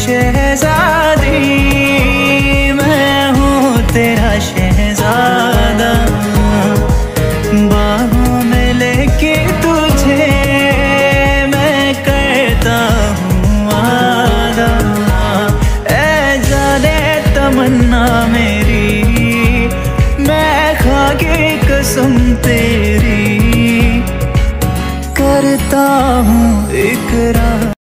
शहजादी, मैं हूँ तेरा शहजादा। बाहों में लेके तुझे मैं करता हूँ वादा। ऐ जाने तमन्ना मेरी, मैं खा के कसम तेरी करता हूँ इकरार।